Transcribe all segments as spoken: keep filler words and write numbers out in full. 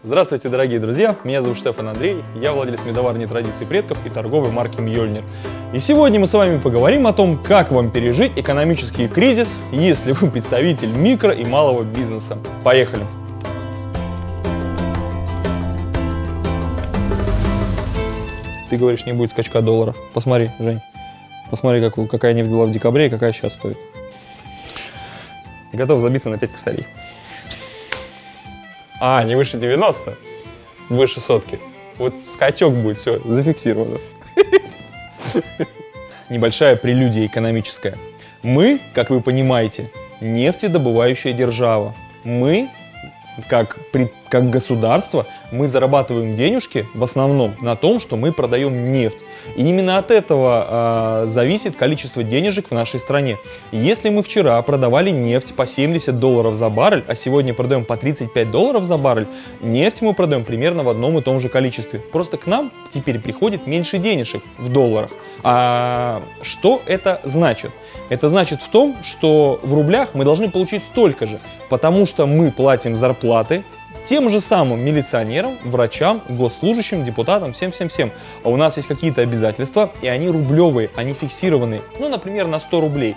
Здравствуйте, дорогие друзья! Меня зовут Штефан Андрей, я владелец медоварни традиций предков и торговой марки Мьёльнир. И сегодня мы с вами поговорим о том, как вам пережить экономический кризис, если вы представитель микро и малого бизнеса. Поехали! Ты говоришь, не будет скачка доллара. Посмотри, Жень, посмотри, как, какая нефть была в декабре и какая сейчас стоит. И готов забиться на пять косарей. А, не выше девяноста, выше сотки. Вот скачок будет, все, зафиксировано. Небольшая прелюдия экономическая. Мы, как вы понимаете, нефтедобывающая держава. Мы, как, как государство, мы зарабатываем денежки в основном на том, что мы продаем нефть. И именно от этого э, зависит количество денежек в нашей стране. Если мы вчера продавали нефть по семьдесят долларов за баррель, а сегодня продаем по тридцать пять долларов за баррель, нефть мы продаем примерно в одном и том же количестве. Просто к нам теперь приходит меньше денежек в долларах. А что это значит? Это значит в том, что в рублях мы должны получить столько же, потому что мы платим зарплаты тем же самым милиционерам, врачам, госслужащим, депутатам, всем-всем-всем. А у нас есть какие-то обязательства, и они рублевые, они фиксированные. Ну, например, на сто рублей.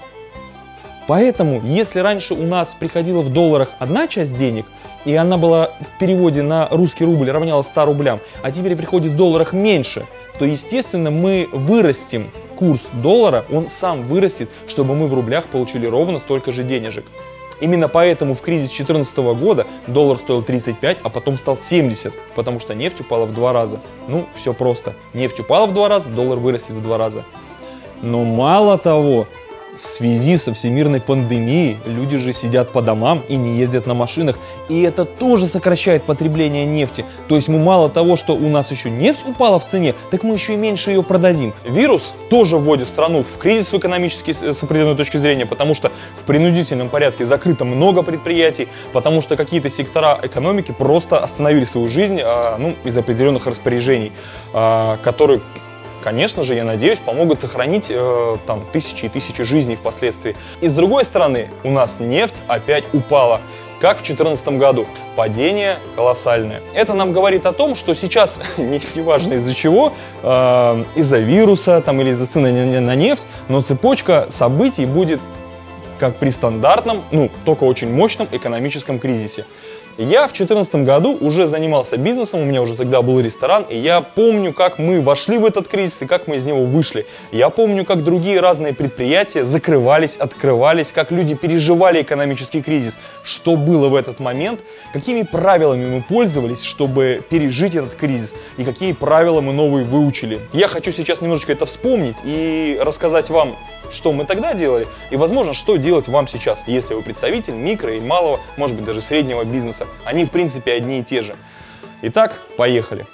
Поэтому, если раньше у нас приходила в долларах одна часть денег, и она была в переводе на русский рубль равнялась ста рублям, а теперь приходит в долларах меньше, то, естественно, мы вырастим курс доллара, он сам вырастет, чтобы мы в рублях получили ровно столько же денежек. Именно поэтому в кризис две тысячи четырнадцатого года доллар стоил тридцать пять, а потом стал семьдесят, потому что нефть упала в два раза. Ну, все просто. Нефть упала в два раза, доллар вырастет в два раза. Но мало того, в связи со всемирной пандемией люди же сидят по домам и не ездят на машинах, и это тоже сокращает потребление нефти. То есть мы мало того, что у нас еще нефть упала в цене, так мы еще и меньше ее продадим. Вирус тоже вводит страну в кризис в экономический с определенной точки зрения, потому что в принудительном порядке закрыто много предприятий, потому что какие-то сектора экономики просто остановили свою жизнь а, ну, из определенных распоряжений, а, которые... Конечно же, я надеюсь, помогут сохранить э, там, тысячи и тысячи жизней впоследствии. И с другой стороны, у нас нефть опять упала, как в две тысячи четырнадцатом году. Падение колоссальное. Это нам говорит о том, что сейчас, неважно из-за чего, э, из-за вируса там, или из-за цены на, на нефть, но цепочка событий будет как при стандартном, ну, только очень мощном экономическом кризисе. Я в две тысячи четырнадцатом году уже занимался бизнесом, у меня уже тогда был ресторан, и я помню, как мы вошли в этот кризис и как мы из него вышли. Я помню, как другие разные предприятия закрывались, открывались, как люди переживали экономический кризис, что было в этот момент, какими правилами мы пользовались, чтобы пережить этот кризис, и какие правила мы новые выучили. Я хочу сейчас немножечко это вспомнить и рассказать вам, что мы тогда делали, и, возможно, что делать вам сейчас, если вы представитель микро и малого, может быть, даже среднего бизнеса. Они, в принципе, одни и те же. Итак, поехали.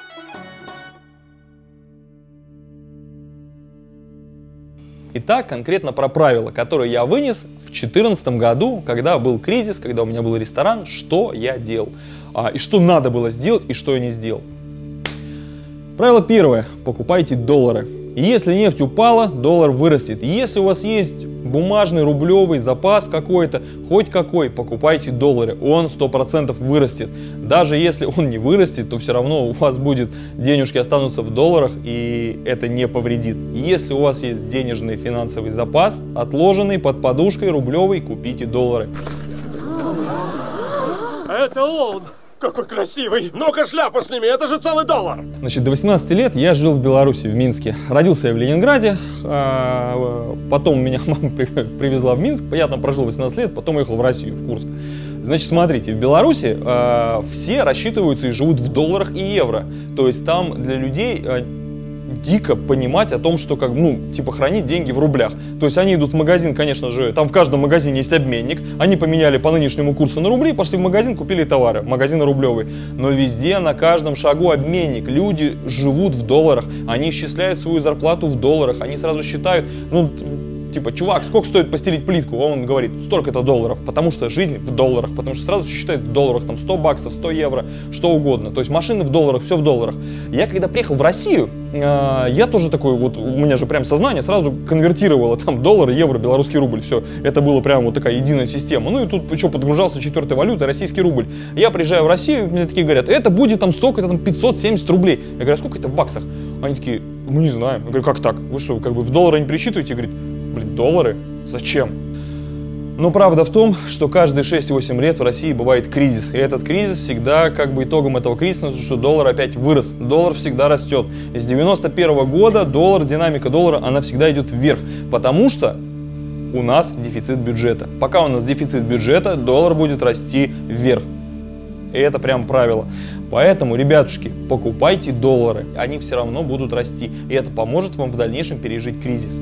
Итак, конкретно про правила, которые я вынес в две тысячи четырнадцатом году, когда был кризис, когда у меня был ресторан, что я делал, а, и что надо было сделать, и что я не сделал. Правило первое. Покупайте доллары. И если нефть упала, доллар вырастет. И если у вас есть бумажный рублевый запас какой-то, хоть какой, покупайте доллары. Он сто процентов вырастет. Даже если он не вырастет, то все равно у вас будет денежки останутся в долларах, и это не повредит. Если у вас есть денежный финансовый запас, отложенный под подушкой рублевый, купите доллары. Это он! Какой красивый! Ну-ка шляпу сними, это же целый доллар! Значит, до восемнадцати лет я жил в Беларуси, в Минске. Родился я в Ленинграде, а потом меня мама привезла в Минск, я там прожил восемнадцать лет, потом уехал в Россию, в Курск. Значит, смотрите, в Беларуси э, все рассчитываются и живут в долларах и евро. То есть там для людей э, дико понимать о том, что, как, ну, типа, хранить деньги в рублях. То есть они идут в магазин, конечно же, там в каждом магазине есть обменник, они поменяли по нынешнему курсу на рубли, пошли в магазин, купили товары, магазин рублевый. Но везде, на каждом шагу обменник. Люди живут в долларах, они исчисляют свою зарплату в долларах, они сразу считают, ну, типа, чувак, сколько стоит постелить плитку? Он говорит, столько-то долларов, потому что жизнь в долларах, потому что сразу все считают в долларах, там сто баксов, сто евро, что угодно. То есть машины в долларах, все в долларах. Я когда приехал в Россию, э, я тоже такой, вот у меня же прям сознание сразу конвертировало там доллары, евро, белорусский рубль, все. Это было прям вот такая единая система. Ну и тут еще подгружался четвертой валютой, российский рубль. Я приезжаю в Россию, мне такие говорят, это будет там столько-то, там пятьсот семьдесят рублей. Я говорю, а сколько это в баксах? Они такие, мы не знаем. Я говорю, как так? Вы что, как бы в доллары не пересчитываете? Говорит, блин, доллары? Зачем? Но правда в том, что каждые шесть-восемь лет в России бывает кризис. И этот кризис всегда, как бы итогом этого кризиса, что доллар опять вырос. Доллар всегда растет. С девяносто первого года доллар, динамика доллара, она всегда идет вверх. Потому что у нас дефицит бюджета. Пока у нас дефицит бюджета, доллар будет расти вверх. И это прям правило. Поэтому, ребятушки, покупайте доллары. Они все равно будут расти. И это поможет вам в дальнейшем пережить кризис.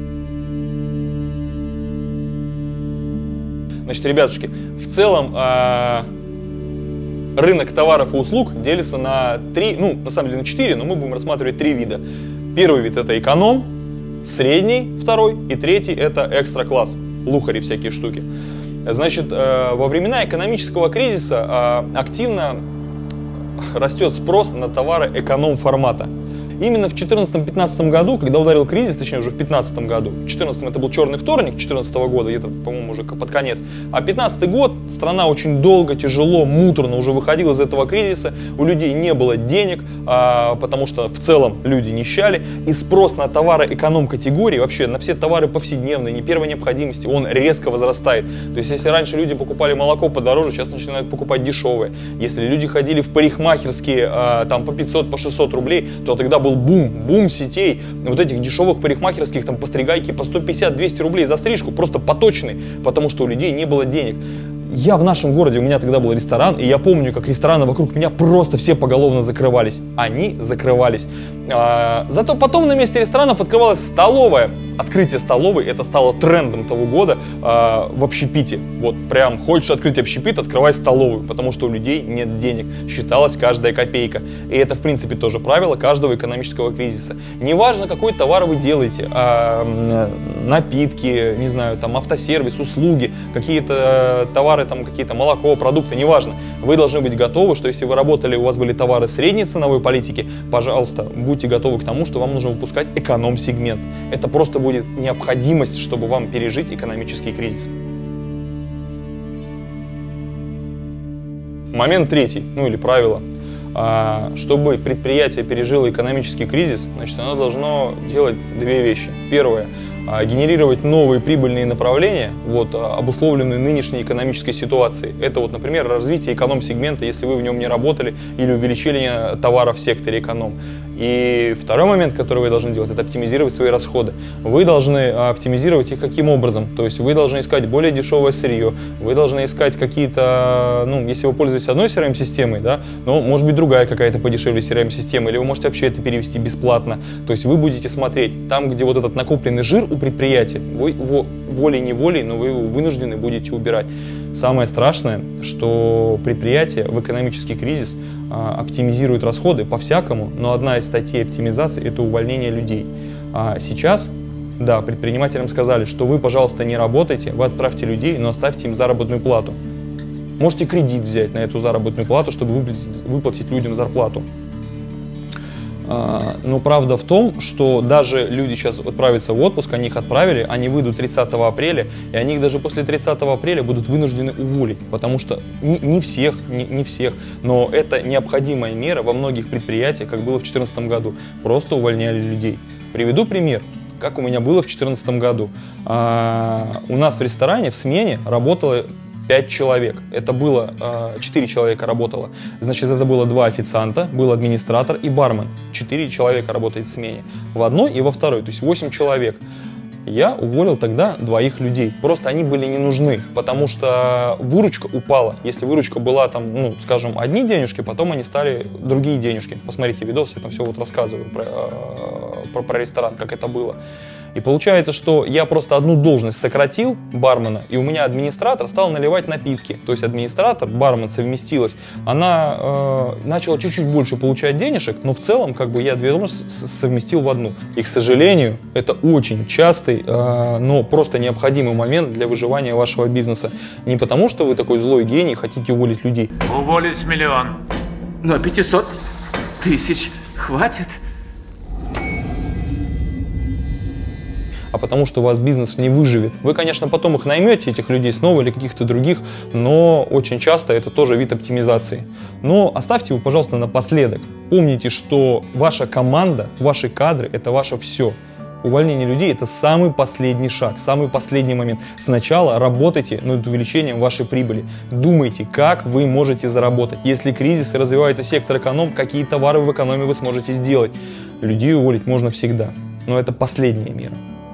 Значит, ребятушки, в целом э, рынок товаров и услуг делится на три, ну, на самом деле на четыре, но мы будем рассматривать три вида. Первый вид – это эконом, средний, второй, и третий – это экстра-класс, лухари всякие штуки. Значит, э, во времена экономического кризиса э, активно растет спрос на товары эконом-формата. Именно в две тысячи четырнадцатом-пятнадцатом году, когда ударил кризис, точнее уже в две тысячи пятнадцатом году, в две тысячи четырнадцатом это был черный вторник две тысячи четырнадцатого года, это, по-моему, уже под конец, а две тысячи пятнадцатый год страна очень долго, тяжело, муторно уже выходила из этого кризиса, у людей не было денег, а, потому что в целом люди нищали, и спрос на товары эконом-категории, вообще на все товары повседневные, не первой необходимости, он резко возрастает. То есть, если раньше люди покупали молоко подороже, сейчас начинают покупать дешевое. Если люди ходили в парикмахерские а, там по пятьсот, по шестьсот рублей, то тогда был бум, бум сетей, вот этих дешевых парикмахерских, там постригайки по сто пятьдесят-двести рублей за стрижку, просто поточный, потому что у людей не было денег. Я в нашем городе, у меня тогда был ресторан, и я помню, как рестораны вокруг меня просто все поголовно закрывались. Они закрывались. А, зато потом на месте ресторанов открывалась столовая. Открытие столовой, это стало трендом того года а, в общепите. Вот прям хочешь открыть общепит, открывай столовую, потому что у людей нет денег. Считалась каждая копейка. И это, в принципе, тоже правило каждого экономического кризиса. Неважно, какой товар вы делаете, а, напитки, не знаю, там автосервис, услуги, какие-то товары, там какие-то молоко, продукты, неважно. Вы должны быть готовы, что если вы работали, у вас были товары средней ценовой политики, пожалуйста, будьте готовы к тому, что вам нужно выпускать эконом-сегмент. Это просто будет необходимость, чтобы вам пережить экономический кризис. Момент третий, ну или правило. Чтобы предприятие пережило экономический кризис, значит, оно должно делать две вещи. Первое – генерировать новые прибыльные направления, вот, обусловленные нынешней экономической ситуацией. Это, вот, например, развитие эконом-сегмента, если вы в нем не работали, или увеличение товаров в секторе эконом. И второй момент, который вы должны делать, это оптимизировать свои расходы. Вы должны оптимизировать их каким образом? То есть вы должны искать более дешевое сырье, вы должны искать какие-то, ну, если вы пользуетесь одной си эр эм-системой, да, но может быть другая какая-то подешевле си эр эм-система, или вы можете вообще это перевести бесплатно. То есть вы будете смотреть там, где вот этот накопленный жир у предприятия, вы его волей-неволей, но вы его вынуждены будете убирать. Самое страшное, что предприятие в экономический кризис а, оптимизирует расходы по-всякому, но одна из статей оптимизации – это увольнение людей. А сейчас, да, предпринимателям сказали, что вы, пожалуйста, не работайте, вы отправьте людей, но оставьте им заработную плату. Можете кредит взять на эту заработную плату, чтобы выплатить, выплатить людям зарплату. Но правда в том, что даже люди сейчас отправятся в отпуск, они их отправили, они выйдут тридцатого апреля, и они их даже после тридцатого апреля будут вынуждены уволить, потому что не, не всех, не, не всех, но это необходимая мера во многих предприятиях, как было в две тысячи четырнадцатом году, просто увольняли людей. Приведу пример, как у меня было в две тысячи четырнадцатом году. А, у нас в ресторане в смене работало пять человек. Это было, четыре человека работало. Значит, это было два официанта, был администратор и бармен. четыре человека работает в смене. В одной и во второй, то есть восемь человек. Я уволил тогда двоих людей. Просто они были не нужны, потому что выручка упала. Если выручка была там, ну, скажем, одни денежки, потом они стали другие денежки. Посмотрите видос, я там все вот рассказываю про, про, про ресторан, как это было. И получается, что я просто одну должность сократил, бармена, и у меня администратор стал наливать напитки. То есть администратор, бармен совместилась, она э, начала чуть-чуть больше получать денежек, но в целом как бы я две должности совместил в одну. И, к сожалению, это очень частый, э, но просто необходимый момент для выживания вашего бизнеса. Не потому, что вы такой злой гений и хотите уволить людей. Уволить миллион. Но пятьсот тысяч хватит? А потому что у вас бизнес не выживет. Вы, конечно, потом их наймете, этих людей снова или каких-то других, но очень часто это тоже вид оптимизации. Но оставьте его, пожалуйста, напоследок. Помните, что ваша команда, ваши кадры – это ваше все. Увольнение людей – это самый последний шаг, самый последний момент. Сначала работайте над увеличением вашей прибыли. Думайте, как вы можете заработать. Если кризис и развивается сектор эконом, какие товары в экономии вы сможете сделать. Людей уволить можно всегда, но это последняя мера.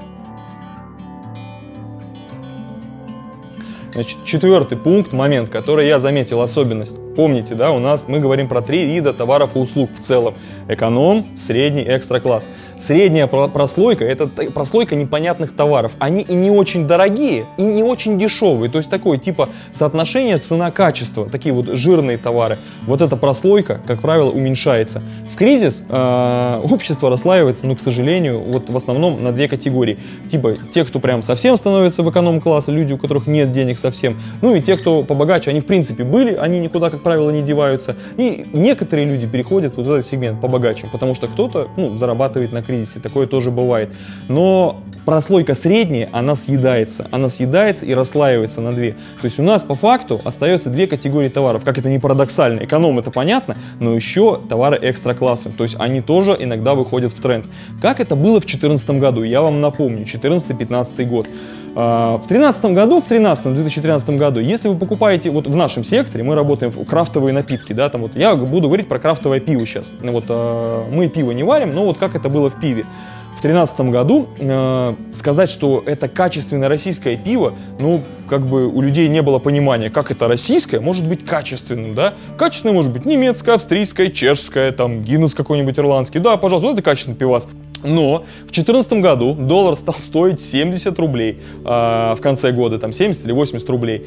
Значит, четвертый пункт, момент, который я заметил особенность. Помните, да, у нас мы говорим про три вида товаров и услуг в целом. Эконом, средний, экстра-класс. Средняя прослойка – это прослойка непонятных товаров. Они и не очень дорогие, и не очень дешевые. То есть такое типа соотношение цена-качество, такие вот жирные товары. Вот эта прослойка, как правило, уменьшается. В кризис э, общество расслаивается, ну, к сожалению, вот в основном на две категории. Типа те, кто прям совсем становится в эконом-класс, люди, у которых нет денег совсем. Ну и те, кто побогаче, они в принципе были, они никуда, как правило, не деваются. И некоторые люди переходят вот в этот сегмент побогаче, потому что кто-то, ну, зарабатывает на кризисе, такое тоже бывает. Но прослойка средняя, она съедается, она съедается и расслаивается на две. То есть у нас по факту остается две категории товаров, как это не парадоксально. Эконом — это понятно, но еще товары экстра-класса, то есть они тоже иногда выходят в тренд. Как это было в две тысячи четырнадцатом году, я вам напомню, четырнадцатый-пятнадцатый год. В две тысячи тринадцатом году, в две тысячи тринадцатом году, если вы покупаете, вот в нашем секторе, мы работаем в крафтовые напитки, да, там вот, я буду говорить про крафтовое пиво сейчас. Вот, мы пиво не варим, но вот как это было в пиве. В две тысячи тринадцатом году э, сказать, что это качественное российское пиво, ну, как бы у людей не было понимания, как это российское может быть качественным, да? Качественное может быть немецкое, австрийское, чешское, там, Гиннес какой-нибудь ирландский, да, пожалуйста, вот это качественный пивас. Но в две тысячи четырнадцатом году доллар стал стоить семьдесят рублей, а в конце года там семьдесят или восемьдесят рублей.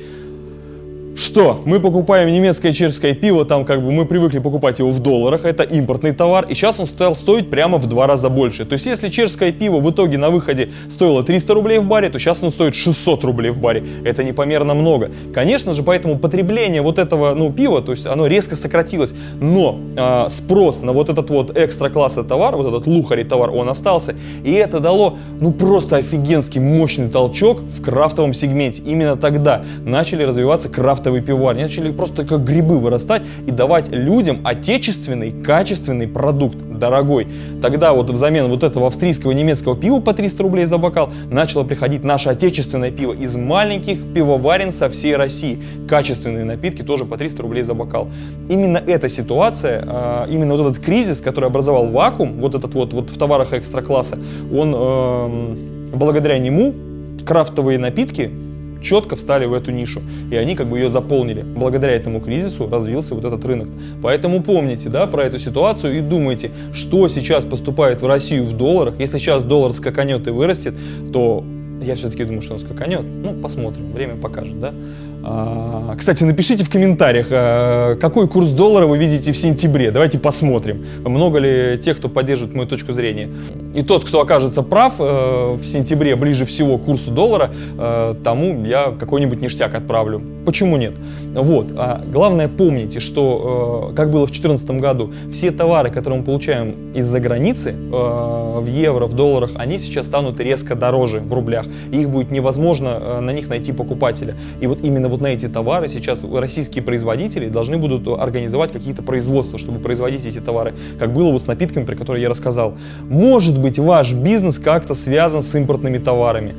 Что? Мы покупаем немецкое и чешское пиво, там как бы мы привыкли покупать его в долларах, это импортный товар, и сейчас он стал стоить прямо в два раза больше. То есть если чешское пиво в итоге на выходе стоило триста рублей в баре, то сейчас оно стоит шестьсот рублей в баре. Это непомерно много. Конечно же, поэтому потребление вот этого, ну, пива, то есть оно резко сократилось, но э, спрос на вот этот вот экстра-класса товар, вот этот лухари товар, он остался, и это дало, ну, просто офигенский мощный толчок в крафтовом сегменте. Именно тогда начали развиваться крафтовые пивоварни, начали просто как грибы вырастать и давать людям отечественный, качественный продукт, дорогой. Тогда вот взамен вот этого австрийского, немецкого пива по триста рублей за бокал начало приходить наше отечественное пиво из маленьких пивоварен со всей России. Качественные напитки тоже по триста рублей за бокал. Именно эта ситуация, именно вот этот кризис, который образовал вакуум, вот этот вот, вот в товарах экстра-класса, он, э, благодаря нему крафтовые напитки четко встали в эту нишу, и они как бы ее заполнили. Благодаря этому кризису развился вот этот рынок. Поэтому помните, да, про эту ситуацию и думайте, что сейчас поступает в Россию в долларах. Если сейчас доллар скаканет и вырастет, то я все-таки думаю, что он скаканет. Ну, посмотрим, время покажет, да. А, кстати, напишите в комментариях, а, какой курс доллара вы видите в сентябре. Давайте посмотрим, много ли тех, кто поддерживает мою точку зрения. И тот, кто окажется прав э, в сентябре ближе всего к курсу доллара, э, тому я какой-нибудь ништяк отправлю. Почему нет? Вот. А главное, помните, что, э, как было в две тысячи четырнадцатом году, все товары, которые мы получаем из-за границы, э, в евро, в долларах, они сейчас станут резко дороже в рублях. И их будет невозможно э, на них найти покупателя. И вот именно вот на эти товары сейчас российские производители должны будут организовать какие-то производства, чтобы производить эти товары. Как было вот с напитками, про которые я рассказал. Может быть, ваш бизнес как-то связан с импортными товарами.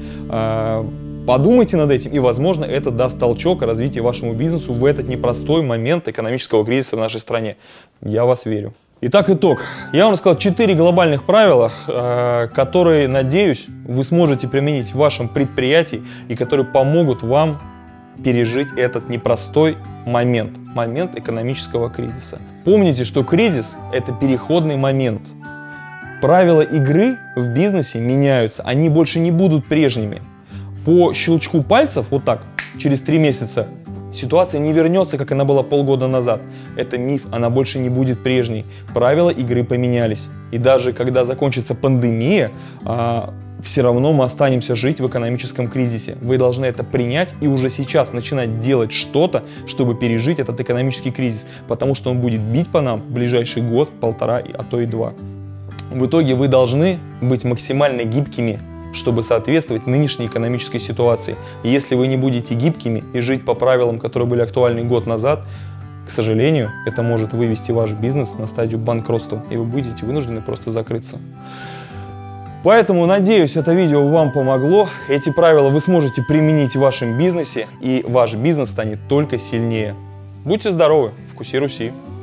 Подумайте над этим, и, возможно, это даст толчок развитию вашему бизнесу в этот непростой момент экономического кризиса в нашей стране. Я вас верю. Итак, итог. Я вам рассказал четыре глобальных правила, которые, надеюсь, вы сможете применить в вашем предприятии и которые помогут вам пережить этот непростой момент, момент экономического кризиса. Помните, что кризис – это переходный момент. Правила игры в бизнесе меняются, они больше не будут прежними. По щелчку пальцев, вот так, через три месяца, ситуация не вернется, как она была полгода назад. Это миф, она больше не будет прежней. Правила игры поменялись. И даже когда закончится пандемия, а, все равно мы останемся жить в экономическом кризисе. Вы должны это принять и уже сейчас начинать делать что-то, чтобы пережить этот экономический кризис. Потому что он будет бить по нам в ближайший год, полтора, а то и два. В итоге вы должны быть максимально гибкими, чтобы соответствовать нынешней экономической ситуации. И если вы не будете гибкими и жить по правилам, которые были актуальны год назад, к сожалению, это может вывести ваш бизнес на стадию банкротства, и вы будете вынуждены просто закрыться. Поэтому, надеюсь, это видео вам помогло. Эти правила вы сможете применить в вашем бизнесе, и ваш бизнес станет только сильнее. Будьте здоровы! Вкуси Руси!